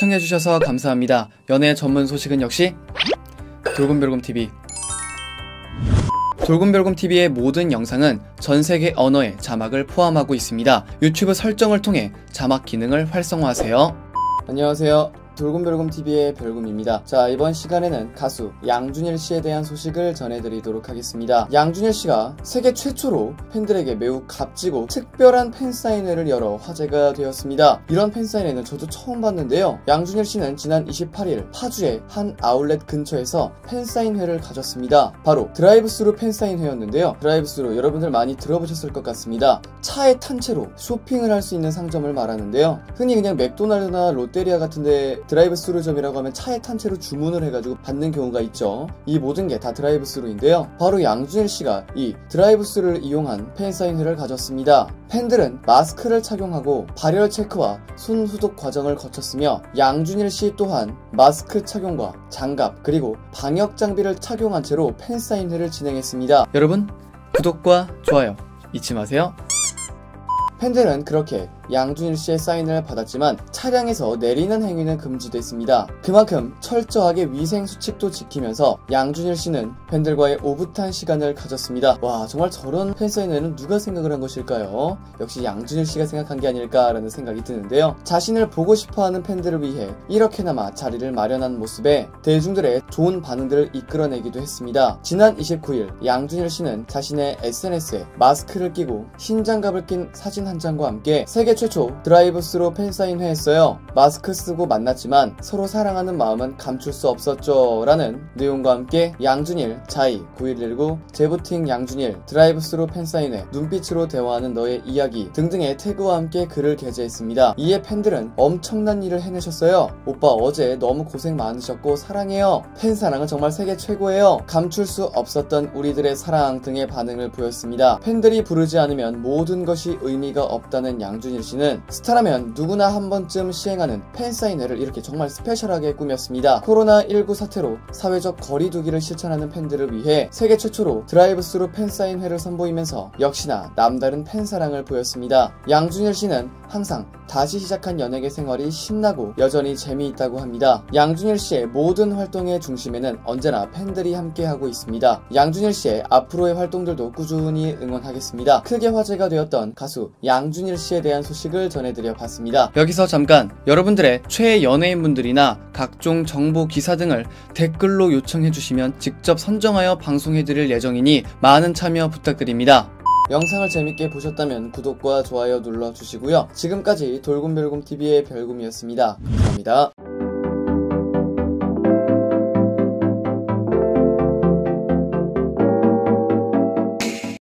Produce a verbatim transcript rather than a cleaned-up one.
시청해주셔서 감사합니다. 연애 전문 소식은 역시 돌곰별곰티비. 돌곰별곰티비의 모든 영상은 전세계 언어의 자막을 포함하고 있습니다. 유튜브 설정을 통해 자막 기능을 활성화하세요. 안녕하세요. 돌곰별곰티비의 별곰입니다. 자, 이번 시간에는 가수 양준일씨에 대한 소식을 전해드리도록 하겠습니다. 양준일씨가 세계 최초로 팬들에게 매우 값지고 특별한 팬사인회를 열어 화제가 되었습니다. 이런 팬사인회는 저도 처음 봤는데요. 양준일씨는 지난 이십팔일 파주의 한 아울렛 근처에서 팬사인회를 가졌습니다. 바로 드라이브스루 팬사인회였는데요. 드라이브스루 여러분들 많이 들어보셨을 것 같습니다. 차에 탄 채로 쇼핑을 할 수 있는 상점을 말하는데요. 흔히 그냥 맥도날드나 롯데리아 같은데 드라이브스루점이라고 하면 차에 탄 채로 주문을 해가지고 받는 경우가 있죠. 이 모든 게 다 드라이브스루인데요. 바로 양준일씨가 이 드라이브스루를 이용한 팬사인회를 가졌습니다. 팬들은 마스크를 착용하고 발열 체크와 손 소독 과정을 거쳤으며 양준일씨 또한 마스크 착용과 장갑 그리고 방역 장비를 착용한 채로 팬사인회를 진행했습니다. 여러분, 구독과 좋아요 잊지 마세요. 팬들은 그렇게 양준일씨의 사인을 받았지만 차량에서 내리는 행위는 금지됐습니다. 그만큼 철저하게 위생 수칙도 지키면서 양준일씨는 팬들과의 오붓한 시간을 가졌습니다. 와, 정말 저런 팬사인회는 누가 생각을 한 것일까요? 역시 양준일씨가 생각한 게 아닐까라는 생각이 드는데요. 자신을 보고 싶어하는 팬들을 위해 이렇게나마 자리를 마련한 모습에 대중들의 좋은 반응들을 이끌어내기도 했습니다. 지난 이십구일 양준일씨는 자신의 에스엔에스에 마스크를 끼고 흰 장갑을 낀 사진 한 장과 함께 세계 최초 드라이브스루 팬사인회 했어요. 마스크 쓰고 만났지만 서로 사랑하는 마음은 감출 수 없었죠 라는 내용과 함께 양준일, 자이, 구일일구, 제부팅 양준일, 드라이브스루 팬사인회, 눈빛으로 대화하는 너의 이야기 등등의 태그와 함께 글을 게재했습니다. 이에 팬들은 엄청난 일을 해내셨어요. 오빠 어제 너무 고생 많으셨고 사랑해요. 팬사랑은 정말 세계 최고예요. 감출 수 없었던 우리들의 사랑 등의 반응을 보였습니다. 팬들이 부르지 않으면 모든 것이 의미가 없다는 양준일씨는 스타라면 누구나 한 번쯤 시행하는 팬사인회를 이렇게 정말 스페셜하게 꾸몄습니다. 코로나 일구 사태로 사회적 거리두기를 실천하는 팬들을 위해 세계 최초로 드라이브스루 팬사인회를 선보이면서 역시나 남다른 팬사랑을 보였습니다. 양준일씨는 항상 다시 시작한 연예계 생활이 신나고 여전히 재미있다고 합니다. 양준일씨의 모든 활동의 중심에는 언제나 팬들이 함께하고 있습니다. 양준일씨의 앞으로의 활동들도 꾸준히 응원하겠습니다. 크게 화제가 되었던 가수 양준일씨에 대한 소식을 전해드려 봤습니다. 여기서 잠깐 여러분들의 최애 연예인분들이나 각종 정보 기사 등을 댓글로 요청해주시면 직접 선정하여 방송해드릴 예정이니 많은 참여 부탁드립니다. 영상을 재밌게 보셨다면 구독과 좋아요 눌러주시고요. 지금까지 돌곰별곰티비의 별곰이었습니다. 감사합니다.